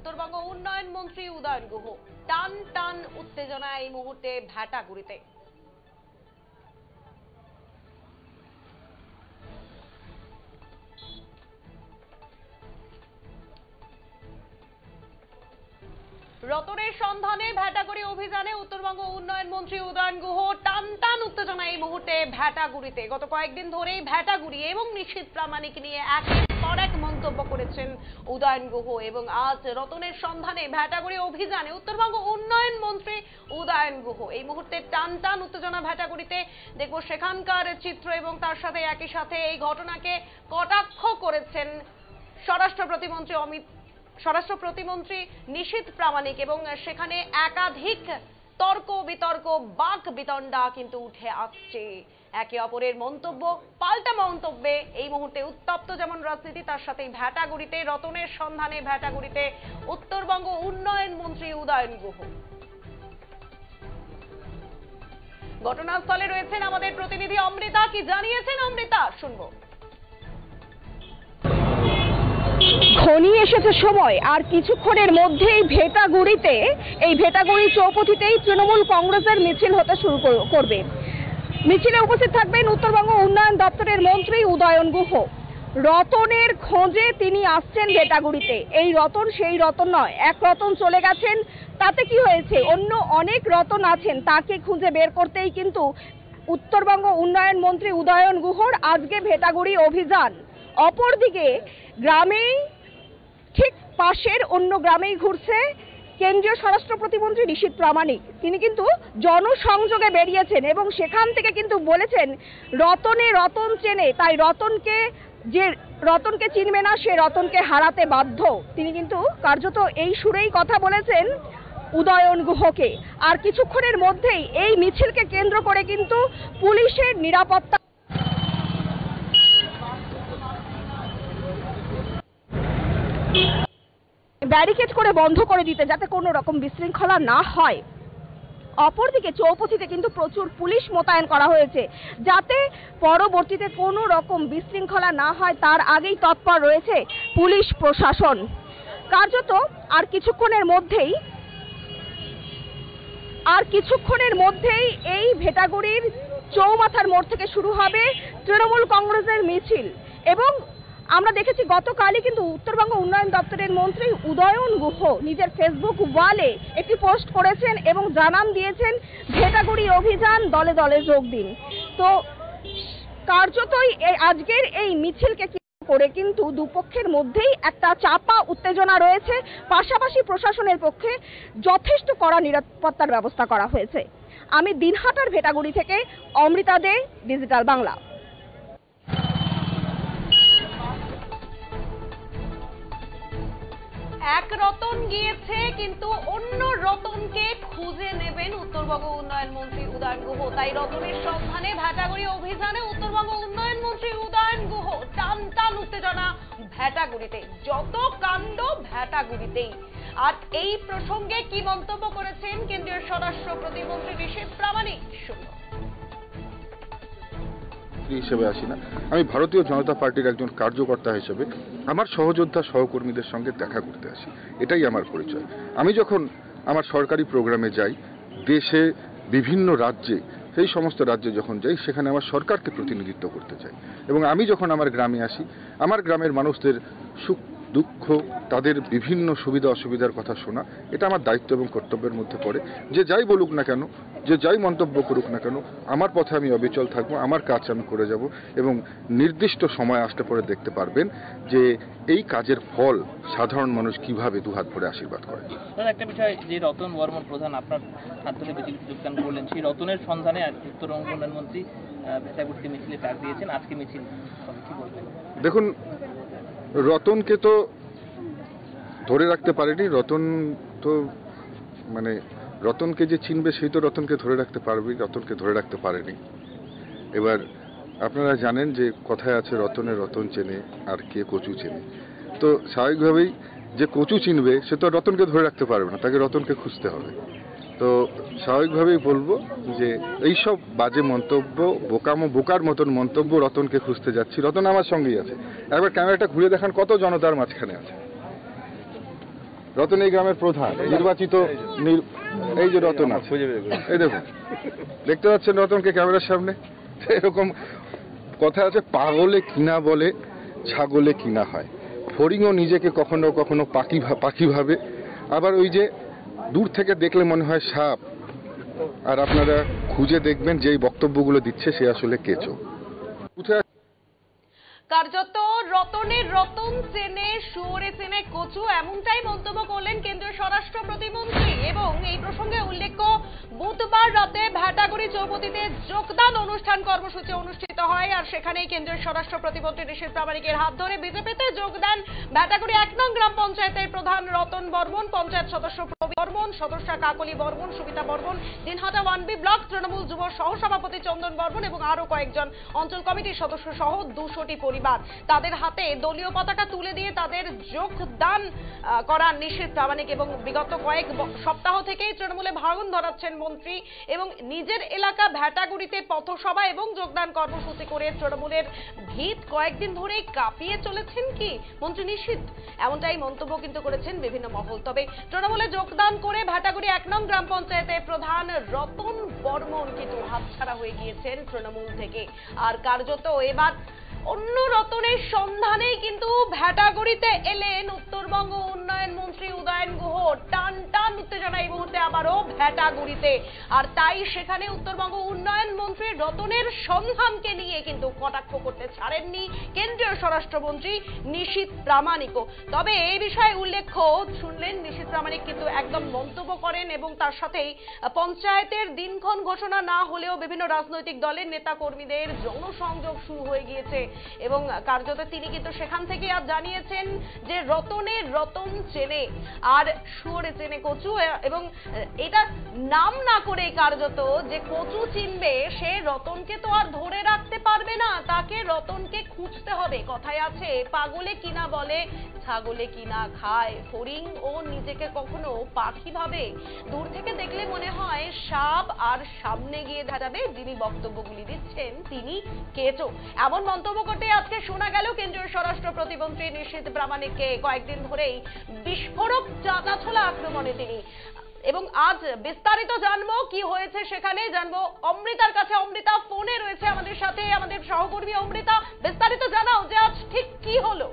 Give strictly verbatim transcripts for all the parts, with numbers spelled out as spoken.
উত্তরবঙ্গ উন্নয়ন মন্ত্রী উদয়ন গুহ। টান টান উত্তেজনা এই মুহূর্তে ভেটাগুড়িতে। রতনের সন্ধানে ভেটাগুড়ি অভিযানে উত্তরবঙ্গ উন্নয়ন মন্ত্রী উদয়ন গুহ। টান টান উত্তেজনা এই মুহূর্তে ভেটাগুড়িতে। গত কয়েকদিন ধরেই ভেটাগুড়ি এবং নিশীথ প্রামাণিক নিয়ে একের পর এক মন্তব্য করেছেন উদয়ন গুহ এবং আজ রতনের সন্ধানে ভেটাগুড়ি অভিযানে উত্তরবঙ্গ উন্নয়ন মন্ত্রী উদয়ন গুহ। এই মুহূর্তে টান টান উত্তেজনা ভেটাগুড়িতে। দেখবো সেখানকার চিত্র এবং তার সাথে একই সাথে এই ঘটনাকে কটাক্ষ করেছেন স্বরাষ্ট্র প্রতিমন্ত্রী অমিত স্বরাষ্ট্র প্রতিমন্ত্রী নিশীথ প্রামাণিক এবং সেখানে একাধিক তর্ক বিতর্ক বাক বিতণ্ডা কিন্তু উঠে আসছে। একে অপরের মন্তব্য পাল্টা মন্তব্যে এই মুহূর্তে উত্তপ্ত যেমন রাজনীতি, তার সাথে ভেটাগুড়িতে রতনের সন্ধানে ভেটাগুড়িতে উত্তরবঙ্গ উন্নয়ন মন্ত্রী উদয়ন গুহ। ঘটনাস্থলে রয়েছেন আমাদের প্রতিনিধি অমৃতা। কি জানিয়েছেন অমৃতা, শুনবো। ঘনিয়ে এসেছে সময়, আর কিছুক্ষণের মধ্যেই ভেটাগুড়িতে এই ভেটাগুড়ি চৌপথিতেই তৃণমূল কংগ্রেসের মিছিল হতে শুরু করবে। মিছিলে উপস্থিত থাকবেন উত্তরবঙ্গ উন্নয়ন দপ্তরের মন্ত্রী উদয়ন গুহ। রতনের খোঁজে তিনি আসছেন ভেটাগুড়িতে। এই রতন সেই রতন নয়, এক রতন চলে গেছেন, তাতে কি হয়েছে, অন্য অনেক রতন আছেন, তাকে খুঁজে বের করতেই কিন্তু উত্তরবঙ্গ উন্নয়ন মন্ত্রী উদয়ন গুহর আজকে ভেটাগুড়ি অভিযান। অপরদিকে গ্রামেই ঠিক পাশের অন্য গ্রামেই ঘুরছে কেন্দ্রীয় স্বরাষ্ট্র প্রতিমন্ত্রী নিশীথ প্রামাণিক। তিনি কিন্তু জনসংযোগে বেরিয়েছেন এবং সেখান থেকে কিন্তু বলেছেন রতনে রতন চেনে, তাই রতনকে যে রতনকে চিনবে না সে রতনকে হারাতে বাধ্য। তিনি কিন্তু কার্যত এই সুরেই কথা বলেছেন উদয়ন গুহকে। আর কিছুক্ষণের মধ্যেই এই মিছিলকে কেন্দ্র করে কিন্তু পুলিশের নিরাপত্তা ব্যারিকেড করে বন্ধ করে দিতে, যাতে কোনো রকম বিশৃঙ্খলা না হয়। অপরদিকে চৌপথিতে কিন্তু প্রচুর পুলিশ মোতায়েন করা হয়েছে, যাতে পরবর্তীতে কোনো রকম বিশৃঙ্খলা না হয় তার আগেই তৎপর রয়েছে পুলিশ প্রশাসন। কার্যত আর কিছুক্ষণের মধ্যেই আর কিছুক্ষণের মধ্যেই এই ভেটাগুড়ির চৌমাথার মোড় থেকে শুরু হবে তৃণমূল কংগ্রেসের মিছিল। এবং আমরা দেখেছি গতকালই কিন্তু উত্তরবঙ্গ উন্নয়ন দপ্তরের মন্ত্রী উদয়ন গুহ নিজের ফেসবুক ওয়ালে একটি পোস্ট করেছেন এবং জানান দিয়েছেন ভেটাগুড়ি অভিযান দলে দলে যোগ দিন। তো কার্যতই আজকের এই মিছিলকে করে কিন্তু দুপক্ষের মধ্যেই একটা চাপা উত্তেজনা রয়েছে। পাশাপাশি প্রশাসনের পক্ষে যথেষ্ট কড়া নিরাপত্তার ব্যবস্থা করা হয়েছে। আমি দিনহাটার ভেটাগুড়ি থেকে অমৃতা দে, ডিজিটাল বাংলা। এক রতন গিয়েছে, কিন্তু অন্য রতনকে খুঁজে নেবেন উত্তরবঙ্গ উন্নয়ন মন্ত্রী উদয়ন গুহ। তাই রতনের সন্ধানে ভেটাগুড়ি অভিযানে উত্তরবঙ্গ উন্নয়ন মন্ত্রী উদয়ন গুহ। টান টান উত্তেজনা ভেটাগুড়িতে, যত কাণ্ড ভেটাগুড়িতেই। আর এই প্রসঙ্গে কি মন্তব্য করেছেন কেন্দ্রীয় স্বরাষ্ট্র প্রতিমন্ত্রী নিশীথ প্রামাণিক, শুনুন। হিসেবে আসি না, আমি ভারতীয় জনতা পার্টির একজন কার্যকর্তা হিসেবে আমার সহযোদ্ধা সহকর্মীদের সঙ্গে দেখা করতে আসি, এটাই আমার পরিচয়। আমি যখন আমার সরকারি প্রোগ্রামে যাই, দেশে বিভিন্ন রাজ্যে, সেই সমস্ত রাজ্যে যখন যাই, সেখানে আমার সরকারকে প্রতিনিধিত্ব করতে চাই। এবং আমি যখন আমার গ্রামে আসি, আমার গ্রামের মানুষদের সুখ দুঃখ, তাদের বিভিন্ন সুবিধা অসুবিধার কথা শোনা, এটা আমার দায়িত্ব এবং কর্তব্যের মধ্যে পড়ে। যে যাই বলুক না কেন, যে যাই মন্তব্য করুক না কেন, আমার পথে আমি অবিচল থাকবো, আমার কাজ আমি করে যাব। এবং নির্দিষ্ট সময় আসতে পরে দেখতে পারবেন যে এই কাজের ফল সাধারণ মানুষ কিভাবে দুহাত ভরে আশীর্বাদ করে। একটা বিষয়, যে রতন বর্মন প্রধান আপনার হাত ধরে মিছিল যোগদান করলেন, সেই রতনের সন্ধানে উত্তরবঙ্গ উন্নয়ন মন্ত্রী ভেটাগুড়িতে মিছিলে ডাক দিয়েছেন। আজকে মিছিল কি বলবেন? দেখুন, রতনকে তো ধরে রাখতে পারেনি। রতন তো মানে রতনকে যে চিনবে সেই তো রতনকে ধরে রাখতে পারবে, রতনকে ধরে রাখতে পারেনি। এবার আপনারা জানেন যে কথায় আছে রতনে রতন চেনে আর কে কচু চেনে। তো স্বাভাবিকভাবেই যে কচু চিনবে সে তো রতনকে ধরে রাখতে পারবে না, তাকে রতনকে খুঁজতে হবে। তো স্বাভাবিকভাবেই বলবো যে এইসব বাজে মন্তব্য, বোকামো বোকার মতন মন্তব্য, রতনকে খুঁজতে যাচ্ছি, রতন আমার সঙ্গেই আছে। একবার ক্যামেরাটা ঘুরে দেখান কত জনতার মাঝখানে আছে। রতন এই গ্রামের প্রধান নির্বাচিত। এই যে রতন আছে, এই দেখুন, দেখতে পাচ্ছেন রতনকে ক্যামেরার সামনে। এরকম কথা আছে, পাগলে কিনা বলে ছাগলে কিনা হয়। ফড়িংও নিজেকে কখনো কখনো পাখি পাখি ভাবে, আবার ওই যে দূর থেকে দেখলে মনে হয় সাপ। আর আপনারা খুঁজে দেখবেন যে এই বক্তব্যগুলো দিচ্ছে সে আসলে কেঁচো। কার্যত রতনের রতন চেনে শুয়োরে চেনে কচু, এমনটাই মন্তব্য করলেন কেন্দ্রীয় স্বরাষ্ট্র প্রতিমন্ত্রী। এবং এই প্রসঙ্গে উল্লেখ্য, বুধবার রাতে ভ্যাটাগুড়ি চৌপতিতে যোগদান অনুষ্ঠান কর্মসূচি অনুষ্ঠিত হয়। আর সেখানেই কেন্দ্রীয় স্বরাষ্ট্র প্রতিমন্ত্রী নিশীথ প্রামাণিকের হাত ধরে বিজেপিতে যোগদান ভ্যাটাগুড়ি এক নং গ্রাম পঞ্চায়েতের প্রধান রতন বর্মন, পঞ্চায়েত সদস্য প্রবীর বর্মন, সদস্যা Kakali Barman, Subita Barman, Dinhata one B block Trinamool যুব সহসভাপতি চন্দন বর্মন এবং আরো কয়েকজন অঞ্চল কমিটির সদস্য সহ দুশোটি পরিবার। তাদের হাতে দলীয় পতাকা তুলে দিয়ে তাদের যোগদান করান নিশীথ প্রামাণিক। এবং বিগত কয়েক সপ্তাহ থেকেই তৃণমূলে ভাঙন ধরাচ্ছেন মন্ত্রী এবং নিজের এলাকা ভ্যাটাগুড়িতে পথসভা এবং যোগদান কর্মসূচি করে তৃণমূলের ভিত কয়েকদিন ধরেই কাঁপিয়ে চলেছেন কি মন্ত্রী নিশীথ, এমনটাই মন্তব্য কিন্তু করেছেন বিভিন্ন মহল। তবে তৃণমূলে যোগদান করে ভ্যাটাগুড়ি এক নং গ্রাম পঞ্চায়েতের প্রধান রতন বর্মন কিন্তু হাতছাড়া হয়ে গিয়েছেন তৃণমূল থেকে। আর কার্যত এবার অন্য রতনের সন্ধানেই কিন্তু ভ্যাটাগুড়িতে এলেন উত্তরবঙ্গ উন্নয়ন মন্ত্রী উদয়ন গুহ। টান টান উত্তেজনা এই মুহূর্তে আবারও ভ্যাটাগুড়িতে। আর তাই সেখানে উত্তরবঙ্গ উন্নয়ন মন্ত্রী রতনের সন্ধানকে নিয়ে কিন্তু কটাক্ষ করতে ছাড়েননি কেন্দ্রীয় স্বরাষ্ট্রমন্ত্রী নিশীথ প্রামাণিকও। তবে এই বিষয়ে উল্লেখ্য, শুনলেন নিশীথ প্রামাণিক কিন্তু একদম মন্তব্য করেন এবং তার সাথেই পঞ্চায়েতের দিনক্ষণ ঘোষণা না হলেও বিভিন্ন রাজনৈতিক দলের নেতা কর্মীদের জনসংযোগ শুরু হয়ে গিয়েছে। এবং কার্যত তিনি কিন্তু সেখান থেকে আজ জানিয়েছেন যে রতনের রতন চেনে আর শুয়োরে চেনে কচু। এবং এটা নাম না করে কার্যত যে কচু চিনবে সে রতনকে তো আর ধরে রাখতে পারবে না, তাকে রতনকে খুঁজতে হবে। কথায় আছে, পাগলে কিনা বলে ছাগলে কিনা খায়। ফড়িং ও নিজেকে কখনো পাখি ভাবে, দূর থেকে দেখলে মনে হয় সাপ, আর সামনে গিয়ে দাঁড়াবে যিনি বক্তব্যগুলি দিচ্ছেন তিনি কেঁচো। এমন মন্তব্য করতে আজকে শোনা গেল কেন্দ্রীয় স্বরাষ্ট্র প্রতিমন্ত্রী নিশীথ প্রামাণিককে। কয়েকদিন ধরেই বিস্ফোরক চাঁদাছোলা আক্রমণে তিনি। এবং আজ বিস্তারিত জানবো কি হয়েছে সেখানে, জানবো অমৃতার কাছে। অমৃতা ফোনে রয়েছে আমাদের সাথে, আমাদের সহকর্মী অমৃতা, বিস্তারিত জানাও যে আজ ঠিক কি হলো।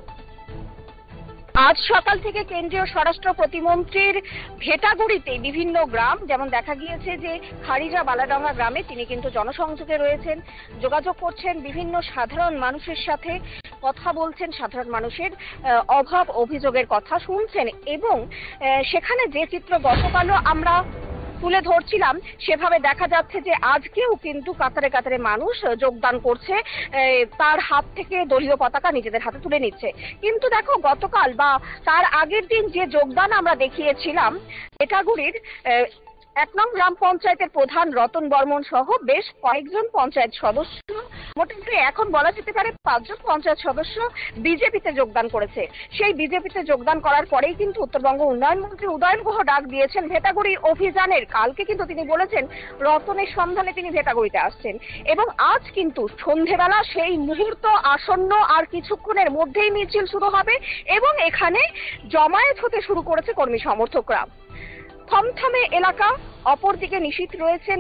আজ সকাল থেকে কেন্দ্রীয় স্বরাষ্ট্র প্রতিমন্ত্রীর ভেটাগুড়িতে বিভিন্ন গ্রাম, যেমন দেখা গিয়েছে যে খারিজা বালাডাঙ্গা গ্রামে তিনি কিন্তু জনসংযোগে রয়েছেন, যোগাযোগ করছেন বিভিন্ন সাধারণ মানুষের সাথে, কথা বলছেন, সাধারণ মানুষের অভাব অভিযোগের কথা শুনছেন। এবং সেখানে যে চিত্র গতকালও আমরা তুলে ধরছিলাম সেভাবে দেখা যাচ্ছে যে আজকেও কিন্তু কাতারে কাতারে মানুষ যোগদান করছে, তার হাত থেকে দলীয় পতাকা নিজেদের হাতে তুলে নিচ্ছে। কিন্তু দেখো, গতকাল বা তার আগের দিন যে যোগদান আমরা দেখিয়েছিলাম ভেটাগুড়ির এক নং গ্রাম পঞ্চায়েতের প্রধান রতন বর্মন সহ বেশ কয়েকজন পঞ্চায়েত সদস্য, মোটামুটি এখন বলা যেতে পারে পাঁচজন পঞ্চায়েত সদস্য বিজেপিতে যোগদান করেছে। সেই বিজেপিতে যোগদান করার পরেই কিন্তু উত্তরবঙ্গ উন্নয়ন মন্ত্রী উদয়ন গুহ ডাক দিয়েছেন ভেটাগুড়ি অভিযানের। কালকে কিন্তু তিনি বলেছেন রতনের সন্ধানে তিনি ভেটাগুড়িতে আসছেন। এবং আজ কিন্তু সন্ধেবেলা সেই মুহূর্ত আসন্ন, আর কিছুক্ষণের মধ্যেই মিছিল শুরু হবে এবং এখানে জমায়েত হতে শুরু করেছে কর্মী সমর্থকরা। থমথমে এলাকা, অপরদিকে নিশীথ রয়েছেন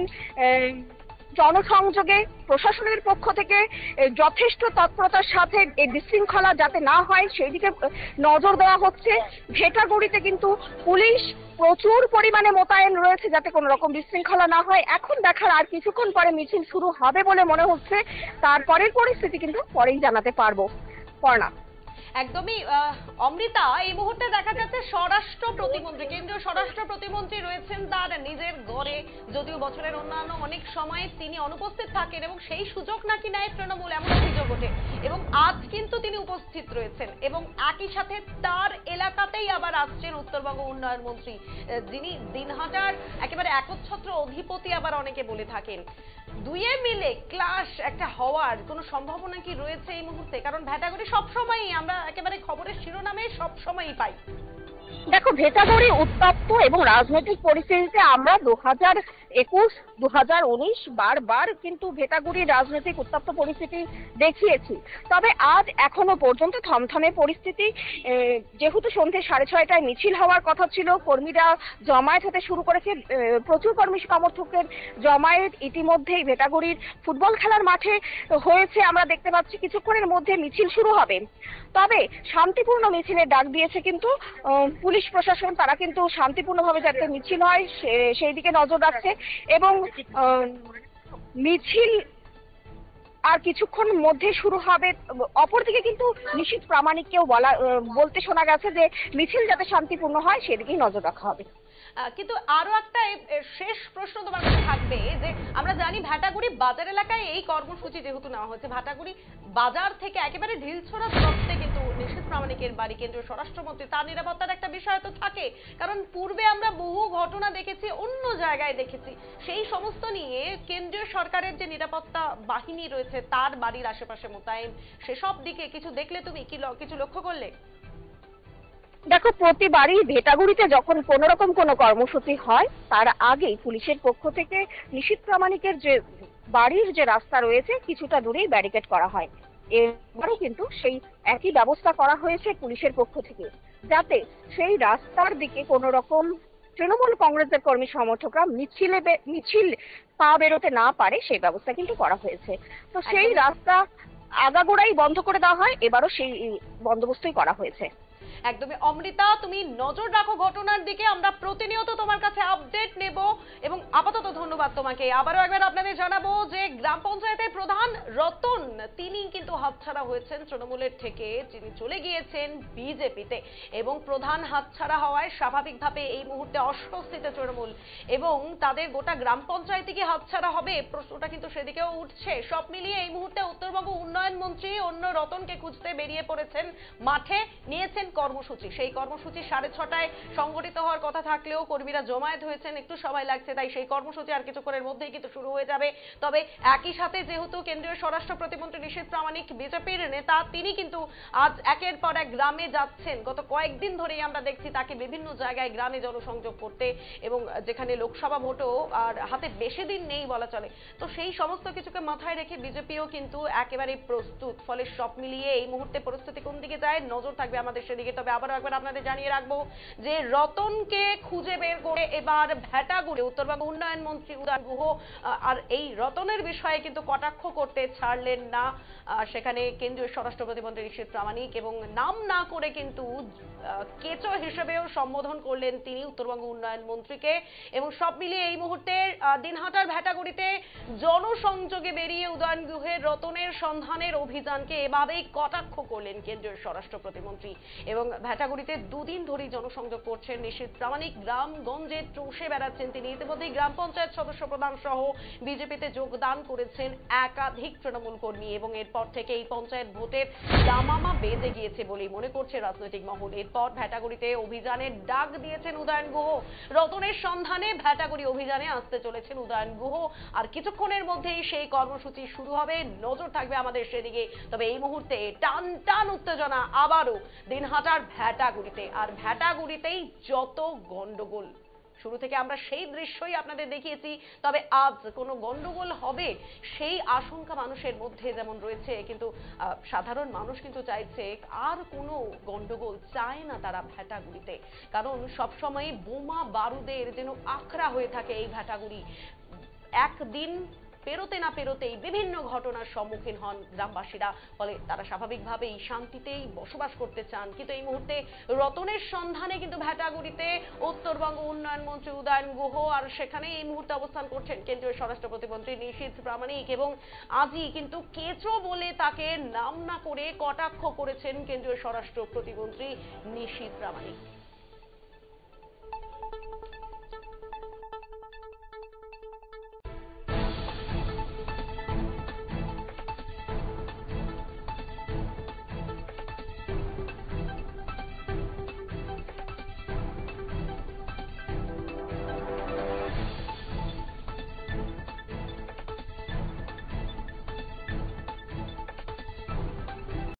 জনসংযোগে। প্রশাসনের পক্ষ থেকে যথেষ্ট তৎপরতার সাথে এই বিশৃঙ্খলা যাতে না হয় সেই দিকে নজর দেওয়া হচ্ছে। ভেটাগুড়িতে কিন্তু পুলিশ প্রচুর পরিমাণে মোতায়েন রয়েছে যাতে কোনো রকম বিশৃঙ্খলা না হয়। এখন দেখার, আর কিছুক্ষণ পরে মিছিল শুরু হবে বলে মনে হচ্ছে, তারপরের পরিস্থিতি কিন্তু পরেই জানাতে পারবো। পর্ণা। একদমই অমৃতা, এই মুহূর্তে দেখা যাচ্ছে স্বরাষ্ট্র প্রতিমন্ত্রী, কেন্দ্রীয় স্বরাষ্ট্র প্রতিমন্ত্রী রয়েছেন তার নিজের ঘরে, যদিও বছরের অন্যান্য অনেক সময় তিনি অনুপস্থিত থাকেন এবং সেই সুযোগ নাকি নেয় তৃণমূল, এমন অভিযোগ ওঠে। এবং আজ কিন্তু তিনি উপস্থিত রয়েছেন এবং একই সাথে তার এলাকাতেই আবার আসছেন উত্তরবঙ্গ উন্নয়ন মন্ত্রী, যিনি দিনহাটার একেবারে একচ্ছত্র অধিপতি আবার অনেকে বলে থাকেন। দুয়ে মিলে ক্লাশ একটা হওয়ার কোনো সম্ভাবনা কি রয়েছে এই মুহূর্তে? কারণ ভ্যাটাগুড়ি সবসময়ই আমরা একেবারে খবরের শিরোনামে সবসময়ই পাই। দেখো, ভেটাগুড়ি উত্তপ্ত এবং রাজনৈতিক পরিস্থিতিতে আমরা দু হাজার একুশ দু হাজার উনিশ বারবার কিন্তু ভেটাগুড়ির রাজনৈতিক উত্তপ্ত পরিস্থিতি দেখিয়েছি। তবে আজ এখনো পর্যন্ত থমথমে পরিস্থিতি। যেহেতু সন্ধ্যে সাড়ে ছয়টায় মিছিল হওয়ার কথা ছিল, কর্মীরা জমায়েত হতে শুরু করেছে, প্রচুর কর্মী সমর্থকের জমায়েত ইতিমধ্যেই ভেটাগুড়ির ফুটবল খেলার মাঠে হয়েছে। আমরা দেখতে পাচ্ছি কিছুক্ষণের মধ্যে মিছিল শুরু হবে। তবে শান্তিপূর্ণ মিছিলের ডাক দিয়েছে কিন্তু পুলিশ প্রশাসন। তারা কিন্তু শান্তিপূর্ণভাবে যাতে মিছিল হয় সেই দিকে নজর রাখছে এবং মিছিল আর কিছুক্ষণ মধ্যে শুরু হবে। অপরদিকে কিন্তু নিশীথ প্রামাণিককেও বলা বলতে শোনা গেছে যে মিছিল যাতে শান্তিপূর্ণ হয় সেদিকেই নজর রাখা হবে। কিন্তু আরো একটা শেষ প্রশ্ন তোমার কাছে থাকবে যে আমরা জানি ভেটাগুড়ি বাজার এলাকায় এই কর্মসূচি যেহেতু নেওয়া হচ্ছে, ভেটাগুড়ি বাজার থেকে একেবারে ঢিলছোড়া দূরত্বে কিন্তু নিশীথ প্রামাণিকের বাড়ি, কেন্দ্রীয় স্বরাষ্ট্রমন্ত্রী, তার নিরাপত্তার একটা বিষয় তো থাকে। কারণ পূর্বে আমরা বহু ঘটনা দেখেছি, অন্য জায়গায় দেখেছি, সেই সমস্ত নিয়ে কেন্দ্রীয় সরকারের যে নিরাপত্তা বাহিনী রয়েছে তার বাড়ির আশেপাশে মোতায়েন, সেসব দিকে কিছু দেখলে তুমি কি কিছু লক্ষ্য করলে? দেখো, প্রতিবারই ভেটাগুড়িতে যখন কোন রকম কোনো কর্মসূচি হয় তার আগেই পুলিশের পক্ষ থেকে নিশীথ প্রামাণিকের যে বাড়ির যে রাস্তা রয়েছে কিছুটা দূরেই ব্যারিকেড করা হয়। এবারও কিন্তু সেই একই ব্যবস্থা করা হয়েছে পুলিশের পক্ষ থেকে, যাতে সেই রাস্তার দিকে কোনো রকম তৃণমূল কংগ্রেসের কর্মী সমর্থকরা মিছিলে মিছিল পা বেরোতে না পারে সেই ব্যবস্থা কিন্তু করা হয়েছে। তো সেই রাস্তা আগাগোড়াই বন্ধ করে দেওয়া হয়, এবারও সেই বন্দোবস্তই করা হয়েছে। একদমই অমৃতা, তুমি নজর রাখো ঘটনার দিকে, আমরা প্রতিনিয়ত তোমার কাছে আপডেট নেব এবং আপাতত ধন্যবাদ তোমাকে। আবারও একবার আপনাদের জানাবো যে গ্রাম পঞ্চায়েতের প্রধান রতন তিনি কিন্তু হাতছাড়া হয়েছেন তৃণমূলের থেকে, যিনি চলে গিয়েছেন বিজেপিতে এবং প্রধান হাতছাড়া হওয়ায় স্বাভাবিকভাবে এই মুহূর্তে অস্বস্তিতে তৃণমূল এবং তাদের গোটা গ্রাম পঞ্চায়েতে কি হাতছাড়া হবে প্রশ্নটা কিন্তু সেদিকেও উঠছে। সব মিলিয়ে এই মুহূর্তে উত্তরবঙ্গ উন্নয়ন মন্ত্রী অন্য রতনকে খুঁজতে বেরিয়ে পড়েছেন মাঠে, নিয়েছেন কর্মসূচি। সেই কর্মসূচি সাড়ে ছটায় সংগঠিত হওয়ার কথা থাকলেও কর্মীরা জমায়েত হয়েছেন, একটু সময় লাগছে, তাই সেই কর্মসূচি আর কিছুক্ষণের মধ্যেই কিন্তু শুরু হয়ে যাবে। তবে একই সাথে যেহেতু কেন্দ্রীয় স্বরাষ্ট্র প্রতিমন্ত্রী নিশীথ প্রামাণিক বিজেপির নেতা, তিনি কিন্তু আজ একের পর এক গ্রামে যাচ্ছেন। গত কয়েকদিন ধরেই আমরা দেখছি তাকে বিভিন্ন জায়গায় গ্রামে জনসংযোগ করতে, এবং যেখানে লোকসভা ভোটও আর হাতে বেশি দিন নেই বলা চলে। তো সেই সমস্ত কিছুকে মাথায় রেখে বিজেপিও কিন্তু একেবারে প্রস্তুত। ফলে সব মিলিয়ে এই মুহূর্তে পরিস্থিতি কোন দিকে যায় নজর থাকবে আমাদের সেদিকে। তবে আবারও একবার আপনাদের জানিয়ে রাখবো যে রতনকে খুঁজে বের করে এবার ভেটাগুড়ি উত্তরবঙ্গ উন্নয়ন মন্ত্রী উদয়ন গুহ, আর এই রতনের বিষয়ে কিন্তু কটাক্ষ করতে ছাড়লেন না সেখানে কেন্দ্রীয় স্বরাষ্ট্র প্রতিমন্ত্রী নিশীথ প্রামাণিক, এবং নাম না করে কিন্তু কেচো হিসেবেও সম্বোধন করলেন তিনি উত্তরবঙ্গ উন্নয়ন মন্ত্রীকে। এবং সব মিলিয়ে এই মুহূর্তে দিনহাটার ভেটাগুড়িতে জনসংযোগে বেরিয়ে উদয়ন গুহের রতনের সন্ধানের অভিযানকে এভাবেই কটাক্ষ করলেন কেন্দ্রীয় স্বরাষ্ট্র প্রতিমন্ত্রী। এবং ভেটাগুড়িতে দুদিন ধরেই জনসংযোগ করছেন নিশীথ প্রামাণিক, গ্রামগঞ্জে চষে বেড়াচ্ছেন তিনি। ইতিমধ্যেই গ্রাম পঞ্চায়েত সদস্য প্রধান সহ বিজেপিতে যোগদান করেছেন একাধিক তৃণমূল কর্মী, এবং এরপর থেকে এই পঞ্চায়েত ভোটের দামামা বেজে গিয়েছে বলেই মনে করছে রাজনৈতিক মহল। এরপর ভেটাগুড়িতে অভিযানের ডাক দিয়েছেন উদয়ন গুহ, রতনের সন্ধানে ভেটাগুড়ি অভিযানে আসতে চলেছেন উদয়ন গুহ। আর কিছুক্ষণের মধ্যেই সেই কর্মসূচি শুরু হবে, নজর থাকবে আমাদের সেদিকে। তবে এই মুহূর্তে টান টান উত্তেজনা আবারও দিনহাটার ভেটাগুড়িতে, আর ভেটাগুড়িতেই যত গন্ডগোল। শুরু থেকে আমরা সেই দৃশ্যই আপনাদের দেখিয়েছি, তবে আজ কোনো গন্ডগোল হবে সেই আশঙ্কা মানুষের মধ্যে যেমন রয়েছে, কিন্তু সাধারণ মানুষ কিন্তু চাইছে আর কোনো গন্ডগোল চায় না তারা ভেটাগুড়িতে। কারণ সবসময় বোমা বারুদের যেন আখড়া হয়ে থাকে এই ভেটাগুড়ি। একদিন পেরোতে না পেরোতেই বিভিন্ন ঘটনার সম্মুখীন হন গ্রামবাসীরা, ফলে তারা স্বাভাবিকভাবেই শান্তিতেই বসবাস করতে চান। কিন্তু এই মুহূর্তে রতনের সন্ধানে কিন্তু ভেটাগুড়িতে উত্তরবঙ্গ উন্নয়ন মন্ত্রী উদয়ন গুহ, আর সেখানে এই মুহূর্তে অবস্থান করছেন কেন্দ্রীয় স্বরাষ্ট্র প্রতিমন্ত্রী নিশীথ প্রামাণিক। এবং আজই কিন্তু কেচো বলে তাকে নাম না করে কটাক্ষ করেছেন কেন্দ্রীয় স্বরাষ্ট্র প্রতিমন্ত্রী নিশীথ প্রামাণিক।